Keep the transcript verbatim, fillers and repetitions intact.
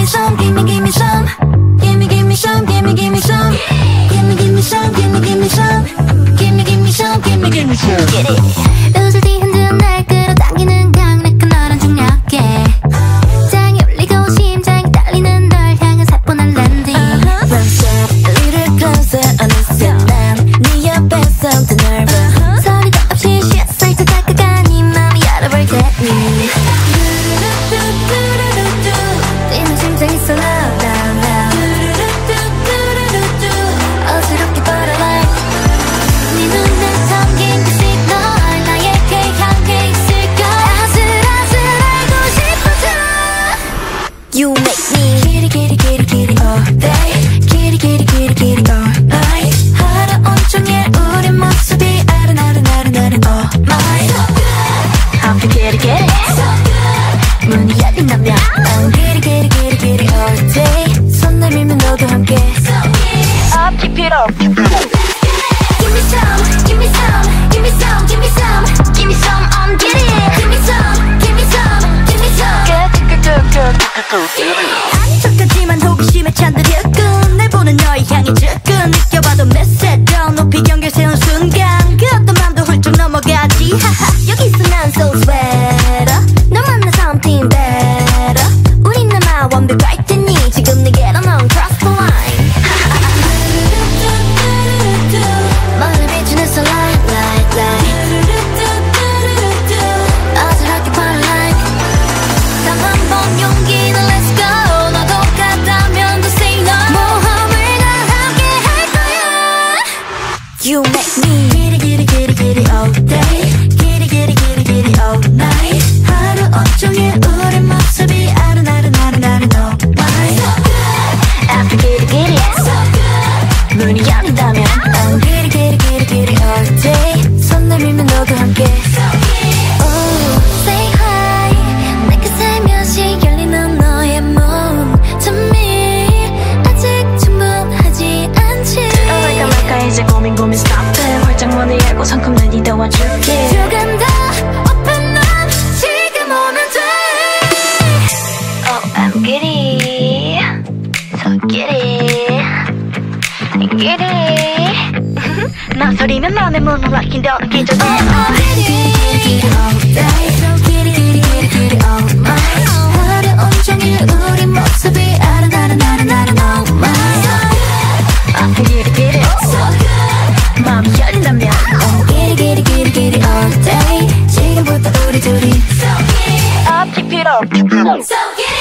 some, give me, give me some. Give me, give me some, give me, give me some. Give me, give me some, give me, give me some. Give me, give me some, give me, give me some. Get it. 웃을 때 흔드는 날 끌어당기는 강력한 너란 중력에 장이 울리고 심장이 떨리는 널 향한 사뿐한 랜딩. One step, a little closer, 어느새 난네 옆에서 더 nervous. 소리도 없이 살짝 다가가 네 맘이 열어볼 테니. 뛰는 심장이 so loud, loud, loud. 어지럽게 butterfly. 네 눈에 담긴 그 시그널 나에게 향해 있을까. 아슬아슬 알고 싶어져. You make me giddy, giddy, giddy, giddy all day. Giddy, giddy, giddy, giddy all night. 하루 온종일 우리 모습이 아른아른아른아른 all night. I'm the giddy, giddy. 문이 열린다면 I'm giddy, giddy, giddy, giddy all day. 손 내밀면 너도 함께 Up, keep it up, keep it up. Give me some, give me some, give me some, give me some, give me some, I'm giddy. Give me some, give me some, give me some. Good, good, good, good, good, good. 척하지만 호기심에 찬들였군. 날 보는 너의 향이 접근. 느껴봐도 메시지로 높이 경계 세운 순간 그 어떤 맘도 훌쩍 넘어가지. 하하 여기서 난 so sweater. 너 만나 something better. 우린 남아 완벽할 테니 지금 내게로 넌 cross the line. 머리 비추는 sunlight, light, light. 어지럽게 burn like. 단 한 번 용기는 let's go. 너도 같다면 더 say no. 모험을 다 함께 할 거야. You make me giddy, giddy, giddy, giddy all day. Giddy, giddy, giddy, giddy all night. 하루 온종일 우리 모습이 아른아른아른아른 all night. After giddy, giddy, 문이 열린다면 I'm giddy, giddy, giddy, giddy all day. 손 내밀면 너도 함께 Oh, say hi. 내가 살며시 열리는 너의 몸 To me 아직 충분하지 않지. 들어갈까 말까 이제 고민 고민 stop it. 활짝 문을 열고 성큼 날 뒤도와줄게. 조금 더 open up. 지금 오면 돼. Oh, I'm giddy. So giddy. giddy. 나 소리면 맘에 문을 막힌다는 기적에 I'm giddy, giddy all day. So giddy, giddy, giddy, giddy all night. 하루 온종일 우리 모습이 아른아른아른아른 all night. I'm giddy, giddy. 마음이 열린다면 I'm giddy, giddy, giddy, giddy all day. 지금부터 우리 둘이 Up, keep it up, keep it up. So giddy.